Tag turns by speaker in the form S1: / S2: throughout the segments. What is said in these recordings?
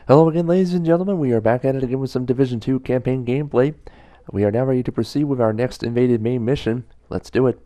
S1: Hello again, ladies and gentlemen. We are back at it again with some Division 2 campaign gameplay. We are now ready to proceed with our next invaded main mission. Let's do it.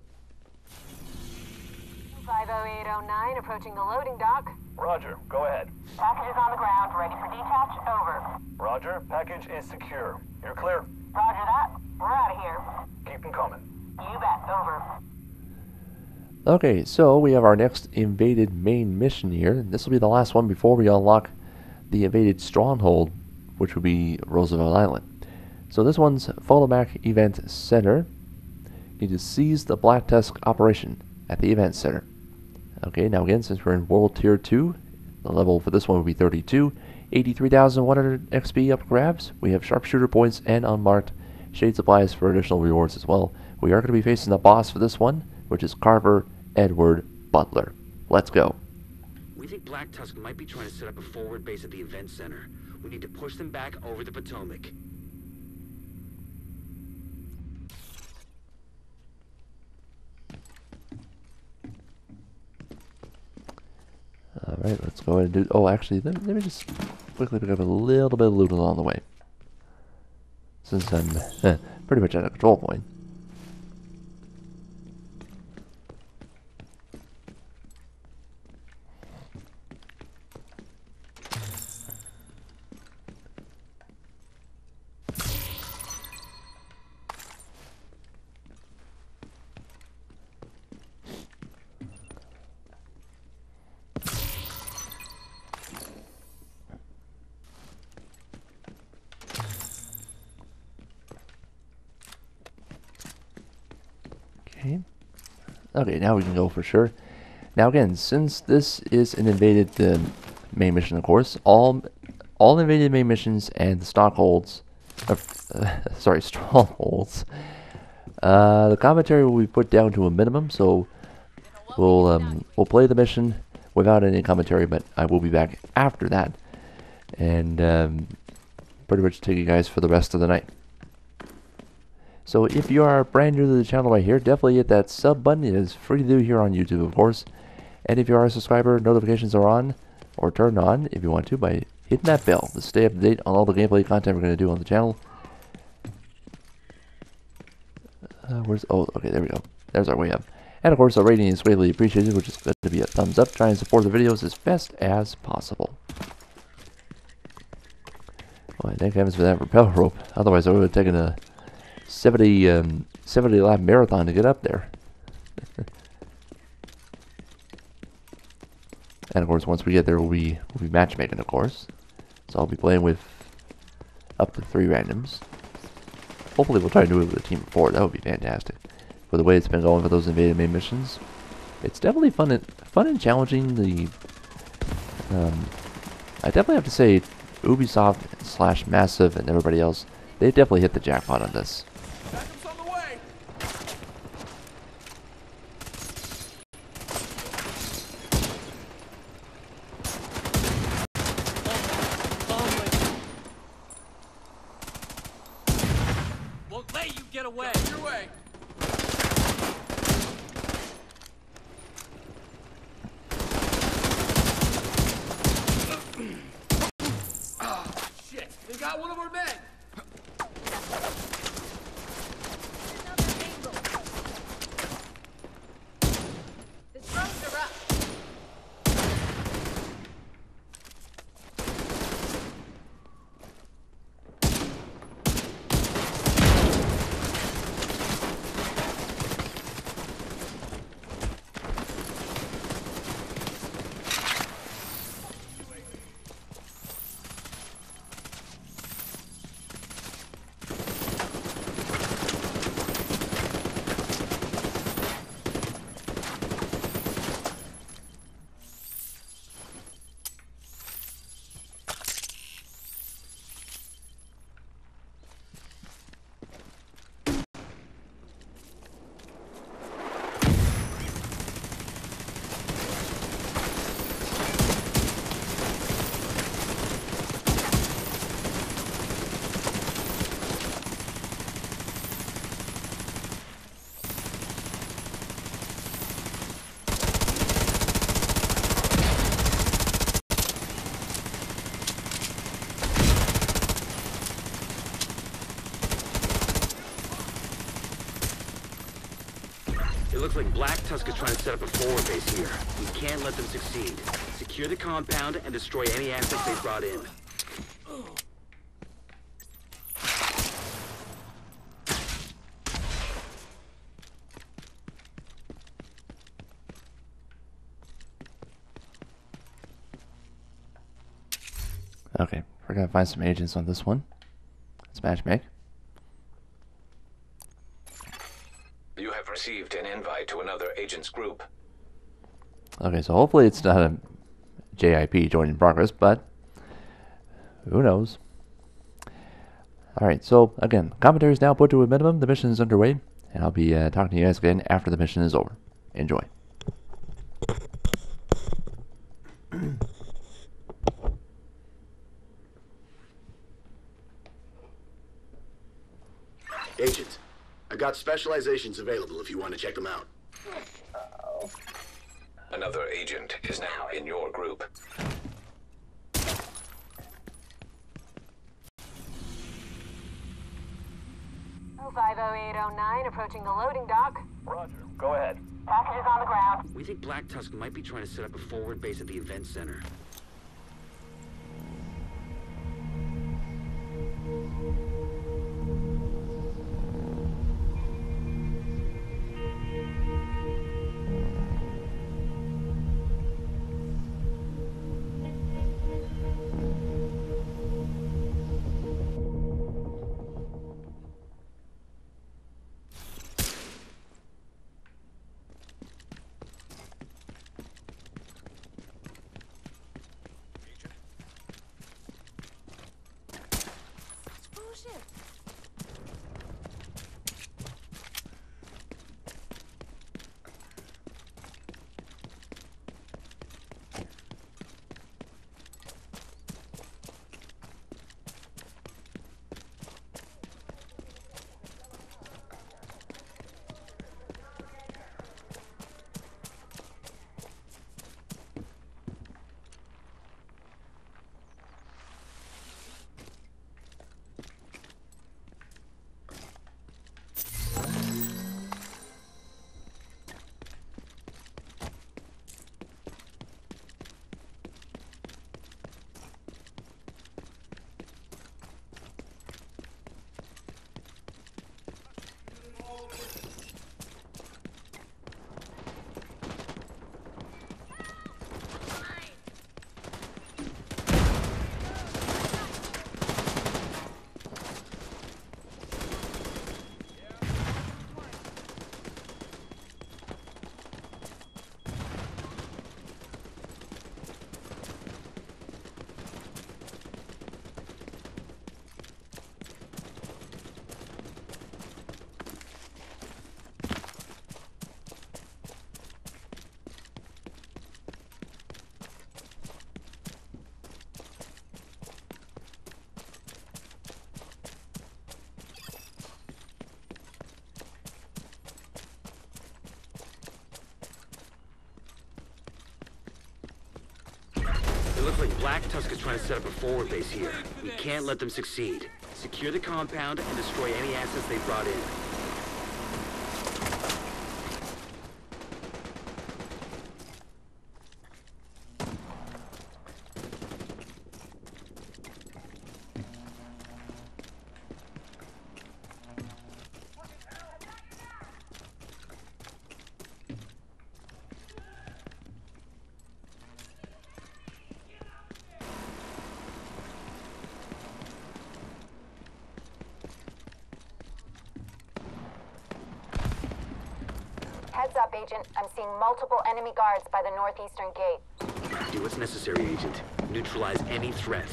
S2: 50809 approaching the loading dock.
S3: Roger, go ahead.
S2: Package is on the ground, ready for detach. Over.
S3: Roger, package is secure. You're clear.
S2: Roger that. We're out of here.
S3: Keep them coming.
S2: You bet. Over.
S1: Okay, so we have our next invaded main mission here. This will be the last one before we unlock the invaded Stronghold, which will be Roosevelt Island. So this one's Potomac Event Center. You need to seize the Black Tusk operation at the event center. Okay, now again, since we're in World Tier 2, the level for this one will be 32. 83,100 XP up grabs. We have sharpshooter points and unmarked shade supplies for additional rewards as well. We are going to be facing the boss for this one, which is Carver Edward Butler. Let's go.
S4: We think Black Tusk might be trying to set up a forward base at the event center. We need to push them back over the Potomac.
S1: Alright, let's go ahead and do... Oh, actually, let me just quickly pick up a little bit of loot along the way, since I'm pretty much at a control point. Okay, now we can go for sure. Now again, since this is an invaded main mission, of course, all invaded main missions and the strongholds, the commentary will be put down to a minimum. So we'll play the mission without any commentary, but I will be back after that, and pretty much take you guys for the rest of the night. So if you are brand new to the channel right here, definitely hit that sub button. It is free to do here on YouTube, of course. And if you are a subscriber, notifications are on, or turned on if you want to, by hitting that bell to stay up to date on all the gameplay content we're going to do on the channel. Okay, there we go. There's our way up. And of course, a rating is greatly appreciated, which is going to be a thumbs up. Try and support the videos as best as possible. Well, thank heavens for that rappel rope. Otherwise, I would have taken a 70 lap marathon to get up there. And of course, once we get there, we'll be matchmaking, of course. So I'll be playing with up to 3 randoms. Hopefully we'll try to do it with a team of 4. That would be fantastic. For the way it's been going for those invaded main missions, it's definitely fun and challenging. I definitely have to say, Ubisoft / Massive and everybody else, they definitely hit the jackpot on this.
S4: Won't let you get away.
S5: Get your way. Oh, shit. They got one of our men.
S2: The drones are up.
S4: looks like Black Tusk is trying to set up a forward base here. We can't let them succeed. Secure the compound and destroy any assets they brought in.
S1: Okay, we're gonna find some agents on this one. Smash make.
S6: You have received an invite to another agent's group.
S1: Okay, so hopefully it's not a JIP join in progress, but who knows? Alright, so again, commentary is now put to a minimum. The mission is underway, and I'll be talking to you guys again after the mission is over. Enjoy.
S5: Agent, I got specializations available if you want to check them out.
S6: Another agent is now in your group.
S2: 50809 approaching the loading dock.
S3: Roger. Go ahead.
S2: Packages on the ground.
S4: We think Black Tusk might be trying to set up a forward base at the event center. It looks like Black Tusk is trying to set up a forward base here. We can't let them succeed. Secure the compound and destroy any assets they brought in.
S2: Heads up, Agent. I'm seeing multiple enemy guards by the northeastern gate.
S4: Do what's necessary, Agent. Neutralize any threat.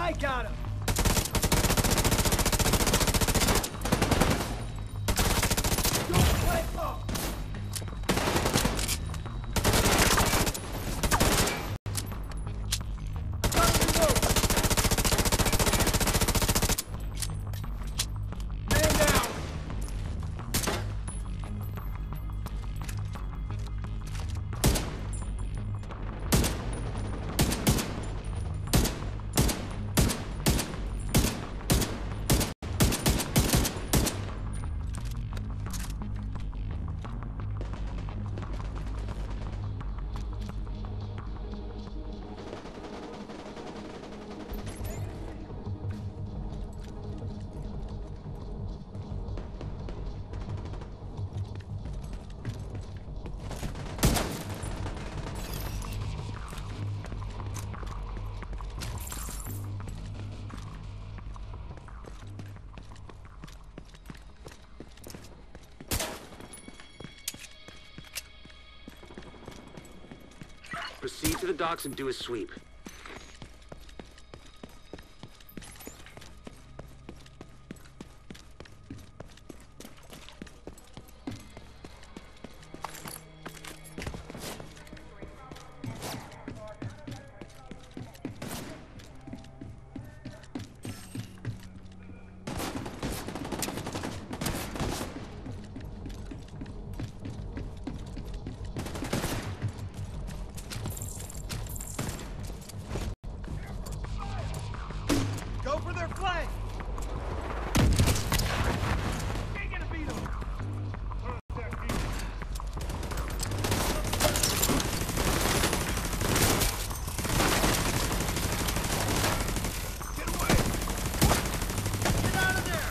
S5: I got him! Don't play up! Man down!
S4: Proceed to the docks and do a sweep.
S5: Go for their flank! Ain't gonna beat them! Get away! Get out of there!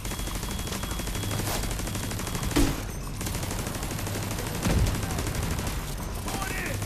S5: Going in!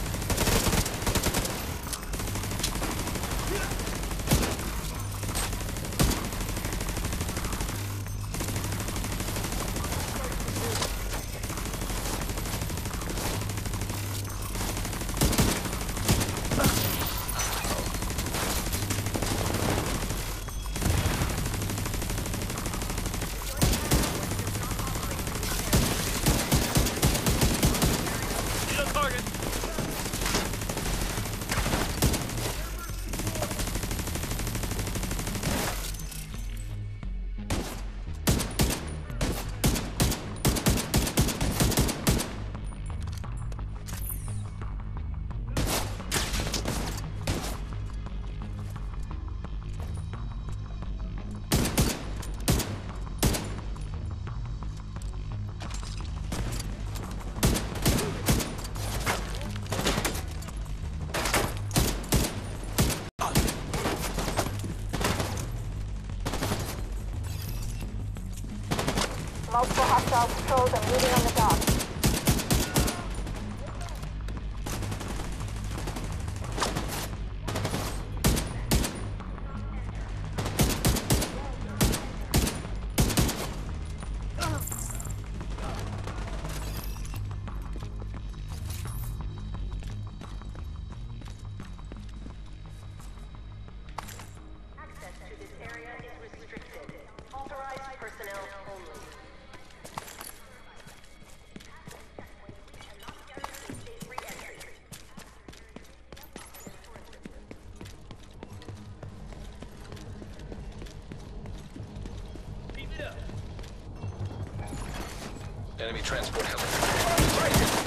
S2: Multiple hostile patrols are moving on the dock.
S7: Access to this area is restricted. Authorized personnel only. Safe re-entry.
S5: Keep it up!
S6: Enemy transport heli.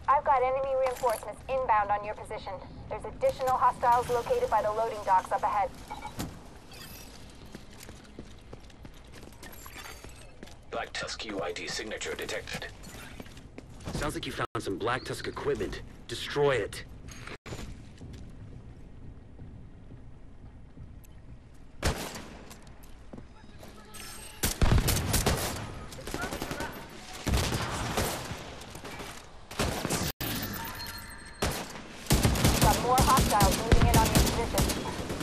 S2: I've got enemy reinforcements inbound on your position. There's additional hostiles located by the loading docks up ahead.
S6: Black Tusk UID signature detected.
S4: Sounds like you found some Black Tusk equipment. Destroy it.
S2: Got more hostiles moving in on your position.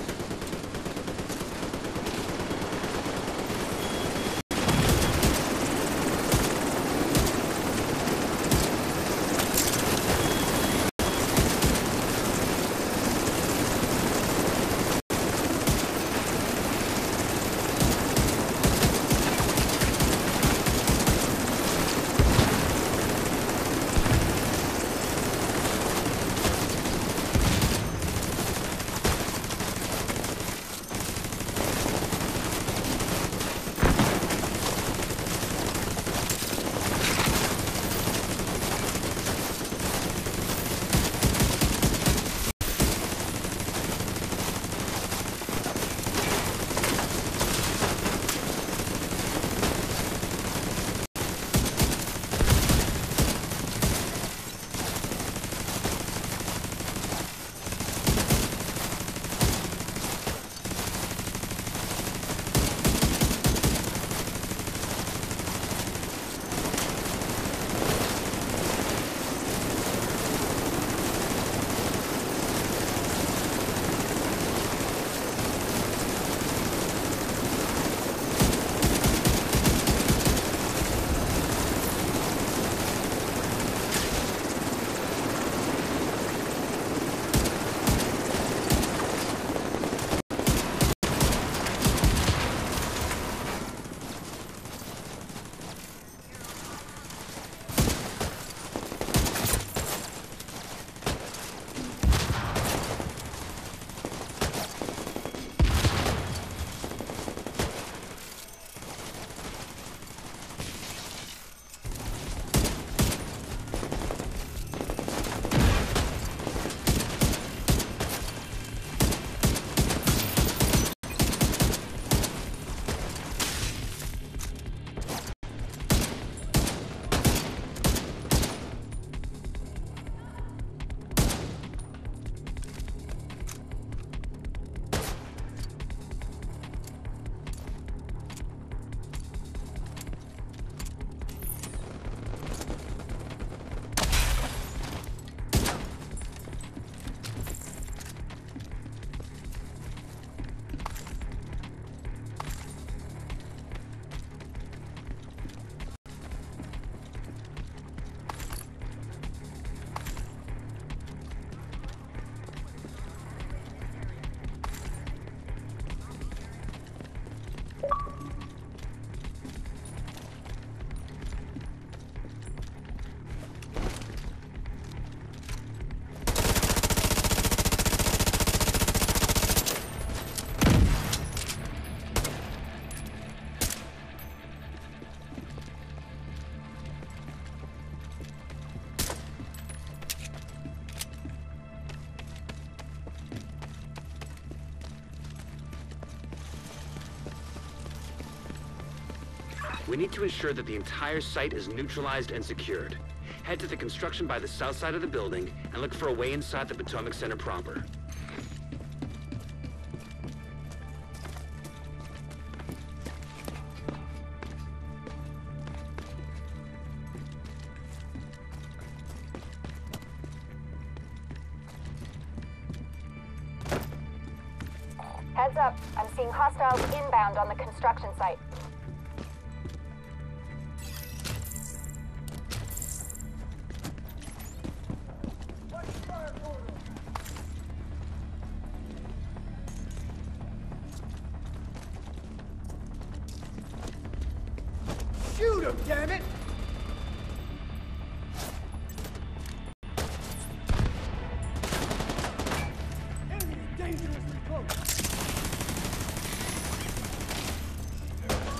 S4: We need to ensure that the entire site is neutralized and secured. Head to the construction by the south side of the building and look for a way inside the Potomac Center proper.
S2: Heads up, I'm seeing hostiles inbound on the construction site.
S5: Shoot him, damn it! Enemy dangerously close.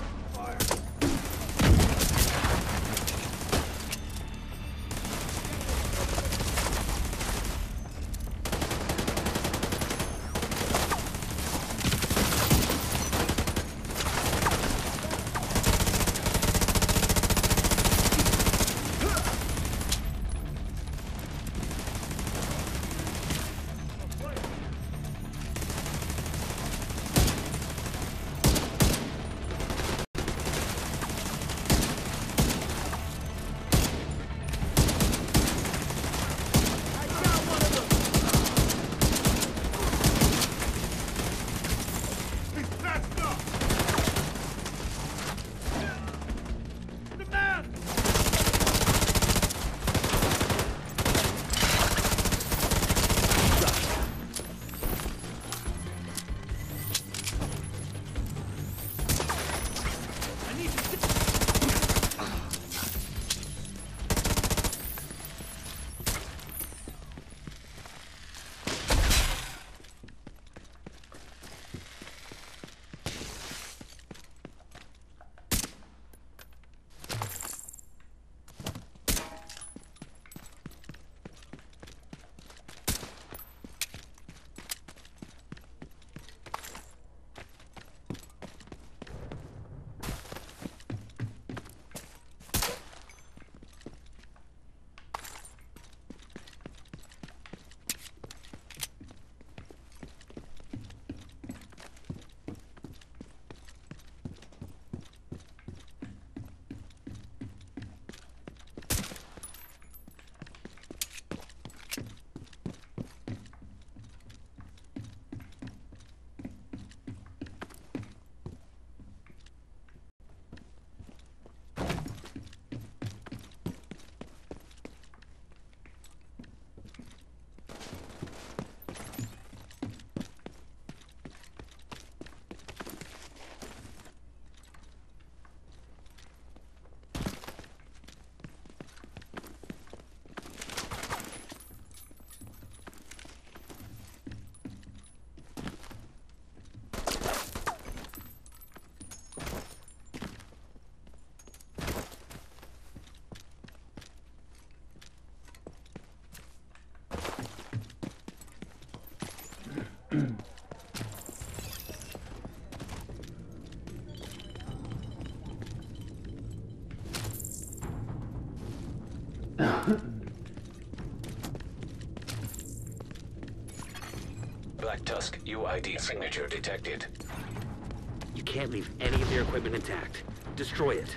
S6: Black Tusk UID signature detected.
S4: You can't leave any of their equipment intact. Destroy it.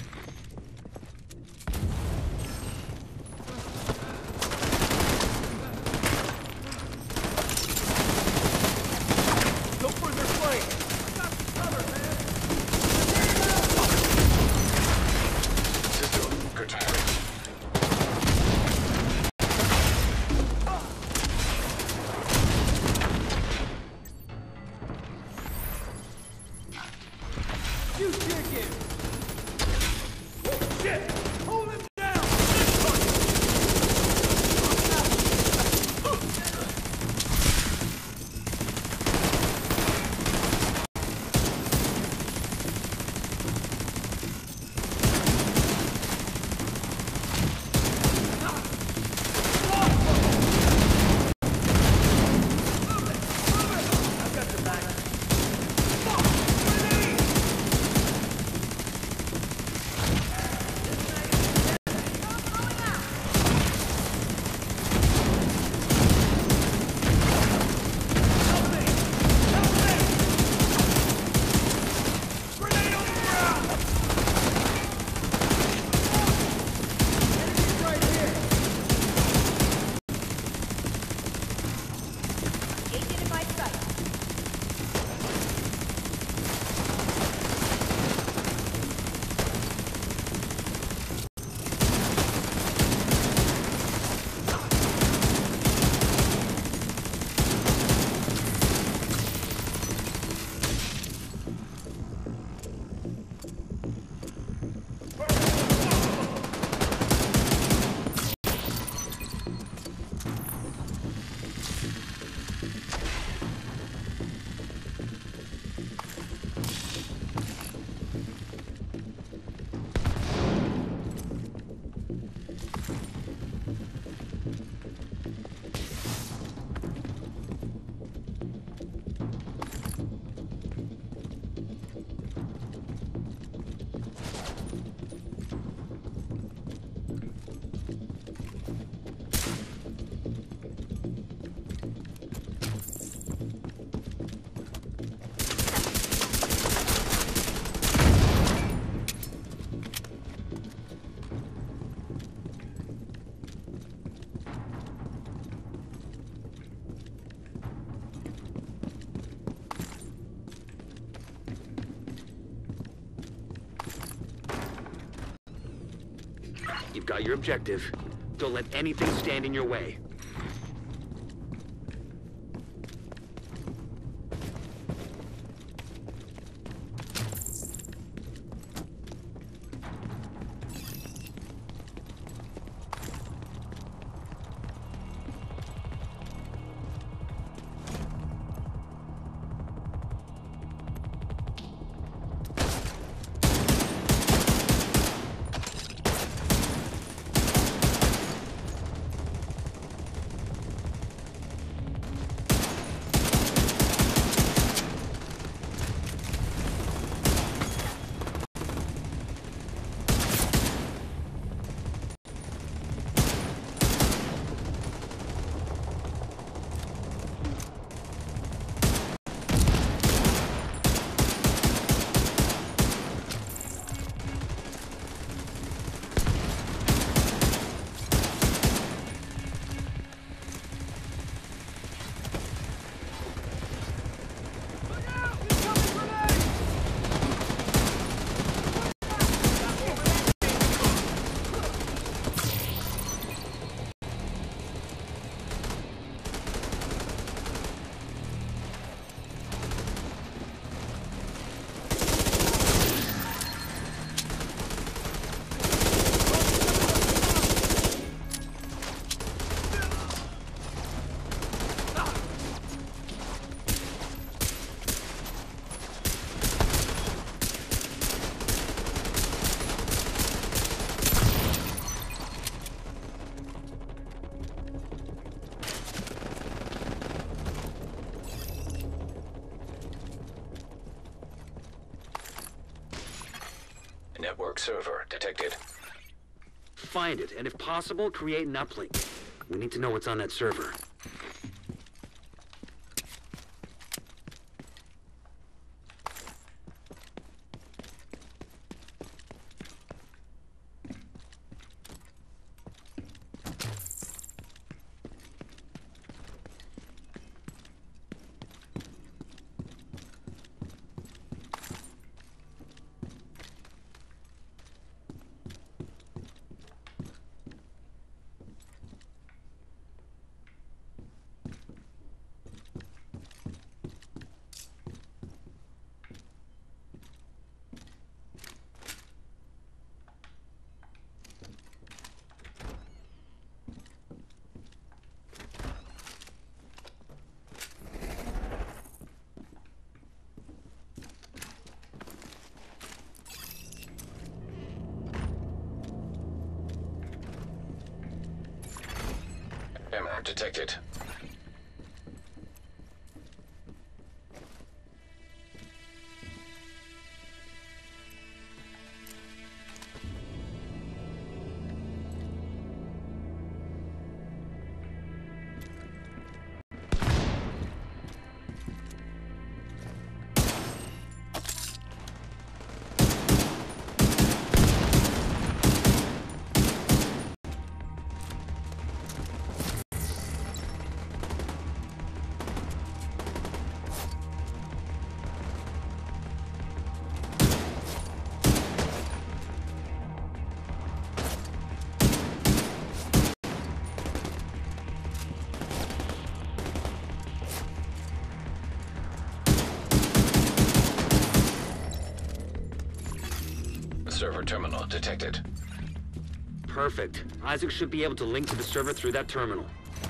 S5: Go for their flank. I got you covered, man.
S6: System curtailing.
S5: You chicken! Oh, shit! Hold him down! I've got your back. Grenade on the ground! Enemies right here!
S2: Agent in my sight.
S4: You've got your objective. Don't let anything stand in your way.
S6: Network server detected.
S4: Find it, and if possible, create an uplink. We need to know what's on that server.
S6: detected. Server terminal detected.
S4: Perfect. Isaac should be able to link to the server through that terminal.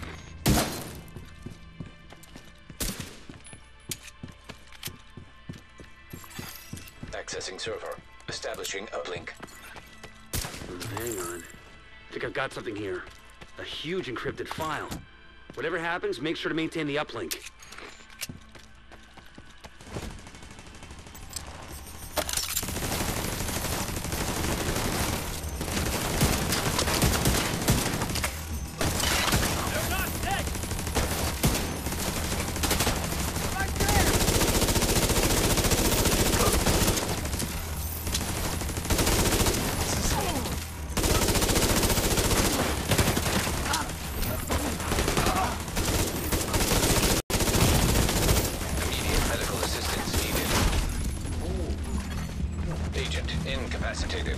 S6: Accessing server. Establishing uplink.
S4: Hang on. I think I've got something here. A huge encrypted file. Whatever happens, make sure to maintain the uplink.
S6: Incapacitated.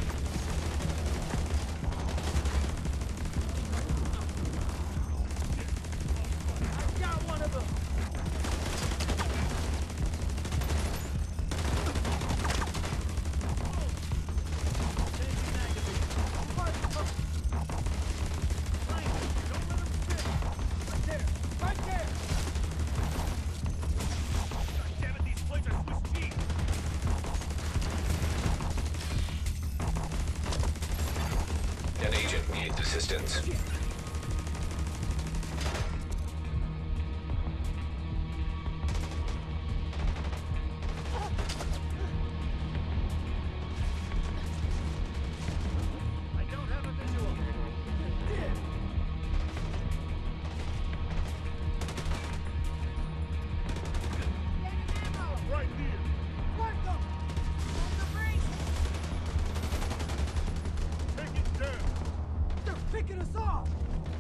S6: An agent needs assistance.
S5: Picking us off!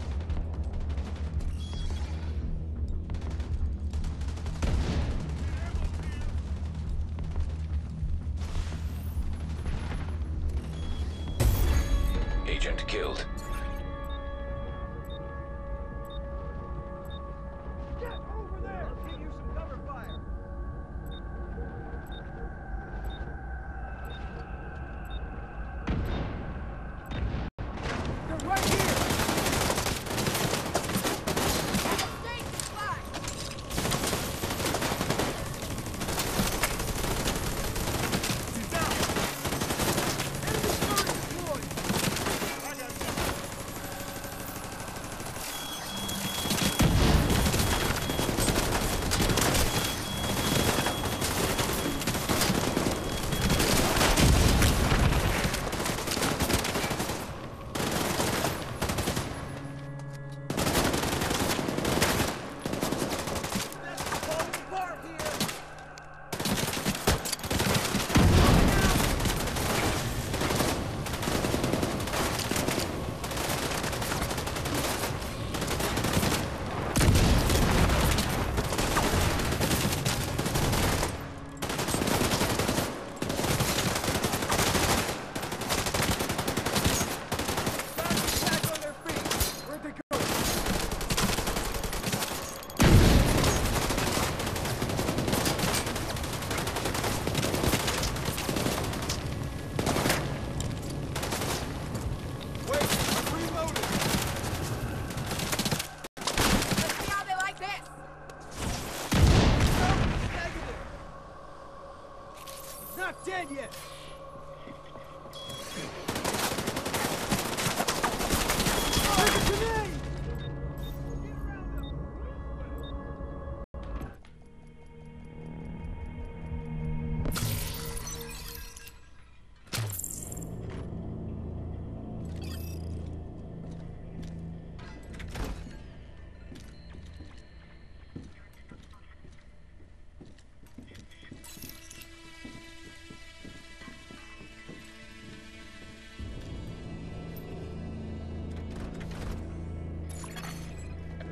S6: Agent killed.
S5: Get over there! Give you some cover fire! They're right here! She's down! Enemy turret deployed! I got you.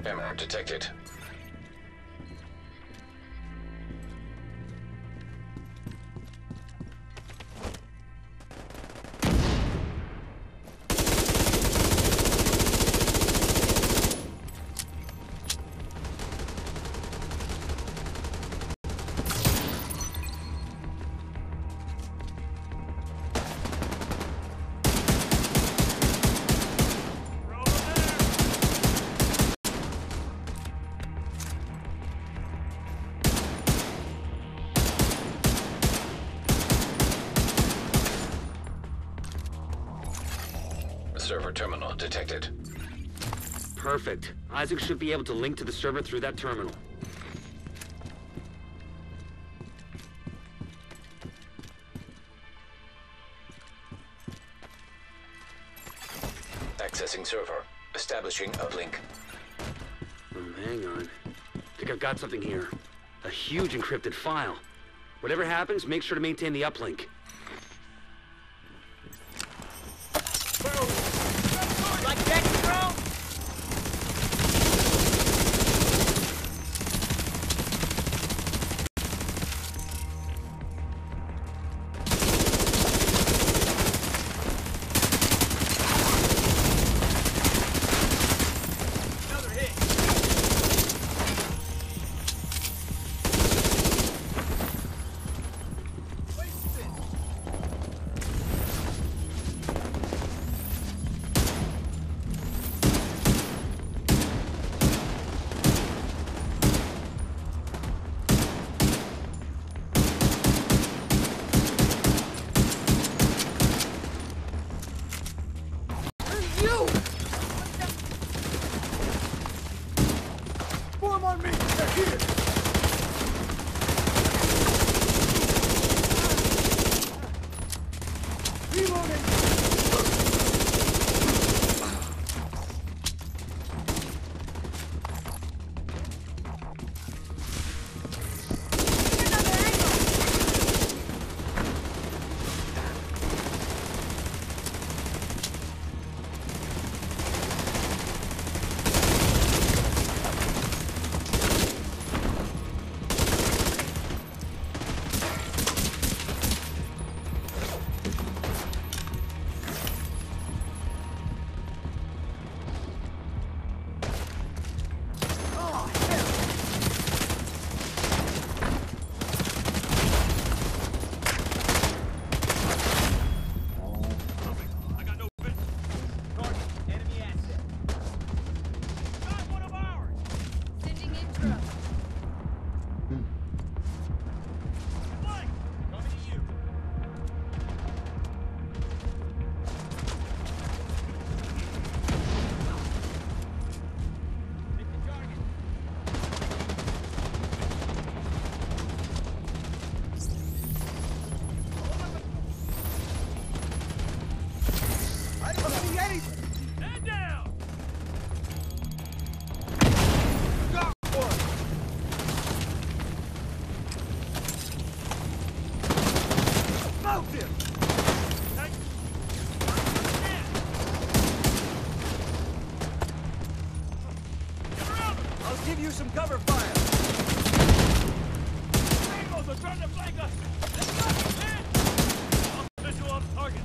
S6: Error detected. Server terminal detected.
S4: Perfect. Isaac should be able to link to the server through that terminal.
S6: Accessing server. Establishing uplink.
S4: Hang on. I think I've got something here. A huge encrypted file. Whatever happens, make sure to maintain the uplink.
S5: Like that, bro? Another hit. Waste it. You! Form on me! They're here! Reloading! I got no business. Target, enemy asset. Got one of ours!
S7: Sending intro.
S5: Mike, coming to you. Hit the target. I don't see anything. Head down. Got one. Smoked him. Hey. Get around him. I'll give you some cover fire. Angles are trying to flank us. Let's go, man. Visual off target.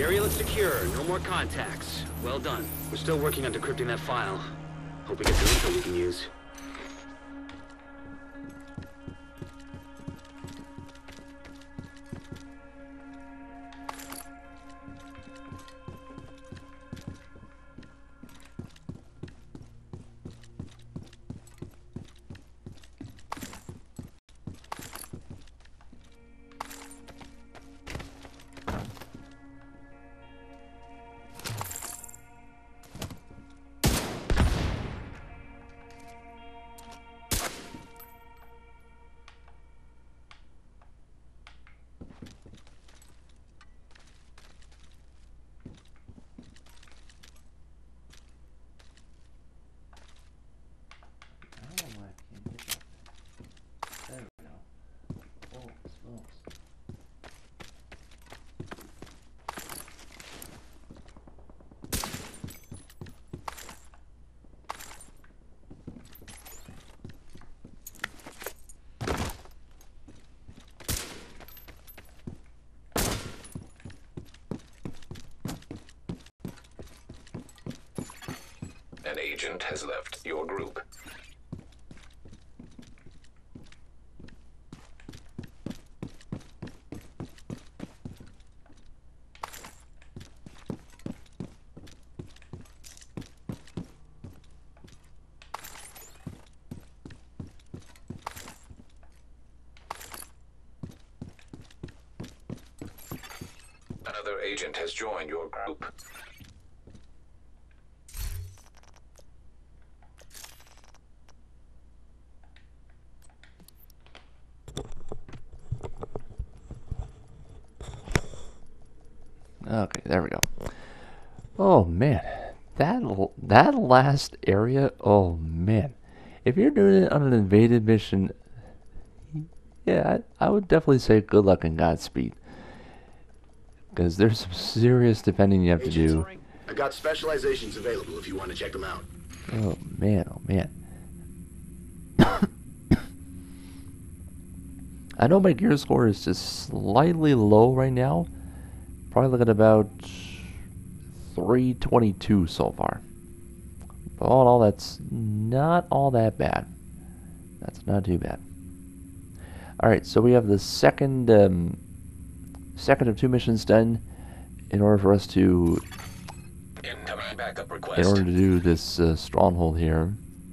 S4: area looks secure. No more contacts. Well done. We're still working on decrypting that file. Hope we get some info we can use.
S6: An agent has left your group. Another agent has joined your group.
S1: Okay, there we go. Oh man, that last area. Oh man, if you're doing it on an invaded mission, yeah, I would definitely say good luck and Godspeed, because there's some serious defending you have to do.
S8: I got specializations available if you want to check them out.
S1: Oh man, oh man. I know my gear score is just slightly low right now. Probably looking at about 322 so far. But all in all, that's not all that bad. That's not too bad. Alright, so we have the second of two missions done in order for us to
S6: Incoming backup request.
S1: in order to do this stronghold here.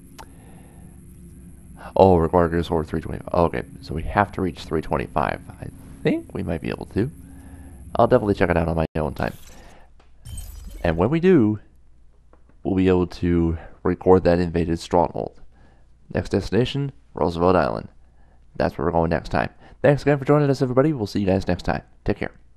S1: Oh, required gear score 325. Oh, okay, so we have to reach 325. I think we might be able to. I'll definitely check it out on my own time. And when we do, we'll be able to record that invaded stronghold. Next destination, Roosevelt Island. That's where we're going next time. Thanks again for joining us, everybody. We'll see you guys next time. Take care.